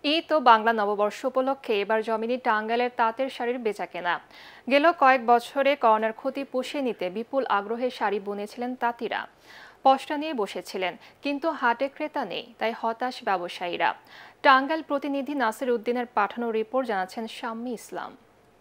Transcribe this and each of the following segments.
ঈদ ও বাংলা নববর্ষ উপলক্ষে এবার জমেনি টাঙ্গাইলের তাঁতের শাড়ির বেচাকেনা। গেল কয়েক বছরে করোনার ক্ষতি পুষিয়ে নিতে বিপুল আগ্রহে শাড়ি বুনেছিলেন তাঁতিরা। পসরা নিয়ে বসেছিলেন, কিন্তু হাটে ক্রেতা নেই, তাই হতাশ ব্যবসায়ীরা। টাঙ্গাইল প্রতিনিধি নাসির উদ্দিনের পাঠানো রিপোর্ট জানাচ্ছেন শাম্মী ইসলাম।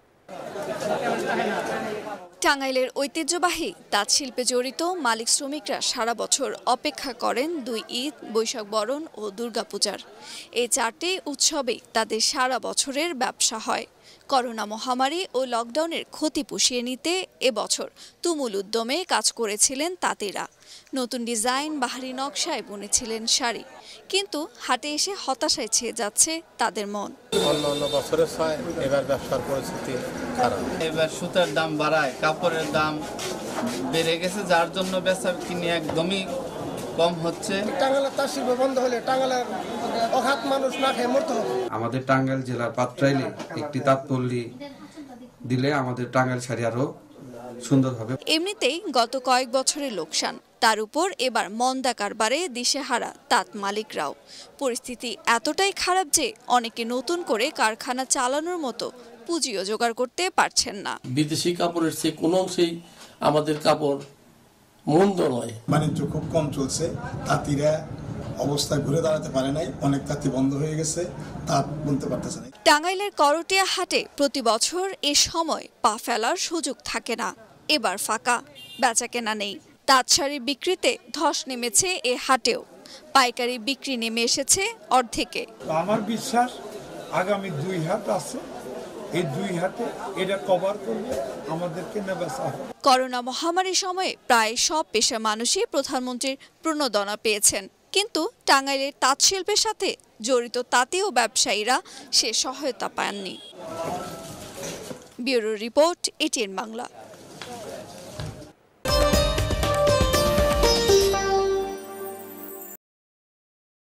টাঙ্গাইলের ঐতিহ্যবাহী তাঁত শিল্পে জড়িত মালিক শ্রমিকরা সারা বছর অপেক্ষা করেন দুই ঈদ, বৈশাখ বরণ ও দুর্গাপূজার। এই চারটি উৎসবেই তাদের সারা বছরের ব্যবসা হয়। করোনা মহামারী ও লকডাউনের ক্ষতি পুষিয়ে নিতে এবছর তুমুল উদ্যমে কাজ করেছিলেন তাঁতিরা। নতুন ডিজাইন, বাহারি নকশায় বুনেছিলেন শাড়ি, কিন্তু হাটে এসে হতাশায় ছেয়ে যাচ্ছে তাদের মন। অন্য বছরের ছয় এবার ব্যবসার পরিস্থিতি খারাপ। এবার সুতার দাম বাড়ায়, কাপড়ের দাম বেড়ে গেছে, যার জন্য বেচা কিনে একদমই কম হচ্ছে। টাঙ্গাইলের তাঁত শিল্প বন্ধ হলে টাঙ্গাইলের অঘাত মানুষ না খেয়ে মরতে হবে। আমাদের টাঙ্গাইল জেলার পাত্রাইলে একটি তাঁতপল্লী দিলে আমাদের টাঙ্গাইল শাড়ি আরো সুন্দর হবে। এমনিতেই গত কয়েক বছরের লোকসান, তার উপর এবার মন্দা কারবারে দিশেহারা তাঁত মালিকরাও। পরিস্থিতি এতটাই খারাপ যে অনেকে নতুন করে কারখানা চালানোর মতো পুঁজিও জোগাড় করতে পারছেন না। বিদেশি কাপড়ের চেয়ে কোনো অংশেই আমাদের কাপড় মন্দ নয়। বাণিজ্য খুব কম চলছে, তাঁতিরা অবস্থা ঘুরে দাঁড়াতে পারে নাই, অনেক তাঁতি বন্ধ হয়ে গেছে, তাঁত বুনতে পারতেছে না। টাঙ্গাইলের করটিয়া হাটে প্রতি বছর এ সময় পা ফেলার সুযোগ থাকে না। এবার ফাঁকা, বেচাকেনা নেই। তাঁত শাড়ি বিক্রিতে ধস নেমেছে এ হাটেও। পাইকারি বিক্রি নেমে এসেছে অর্ধেকে। আমার বিশ্বাস আগামী 2 হাট আছে, এই 2 হাটে এটা কভার করলে আমাদেরকে বেচা হবে। করোনা মহামারীর সময়ে প্রায় সব পেশার মানুষই প্রধানমন্ত্রীর প্রণোদনা পেয়েছেন, কিন্তু টাঙ্গাইলের তাঁত শিল্পের সাথে জড়িত তাঁতি ও ব্যবসায়ীরা সে সহায়তা পাননি। Bureau report, ATN Bangla.